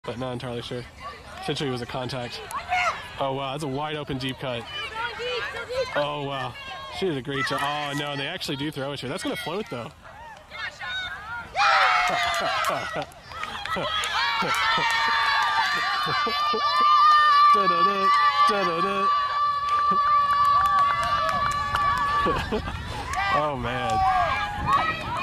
but not entirely sure. Essentially, it was a contact. Oh, wow, that's a wide open deep cut. Oh, wow. She did a great job. Oh, no, they actually do throw it here. That's going to float, though. Oh, man.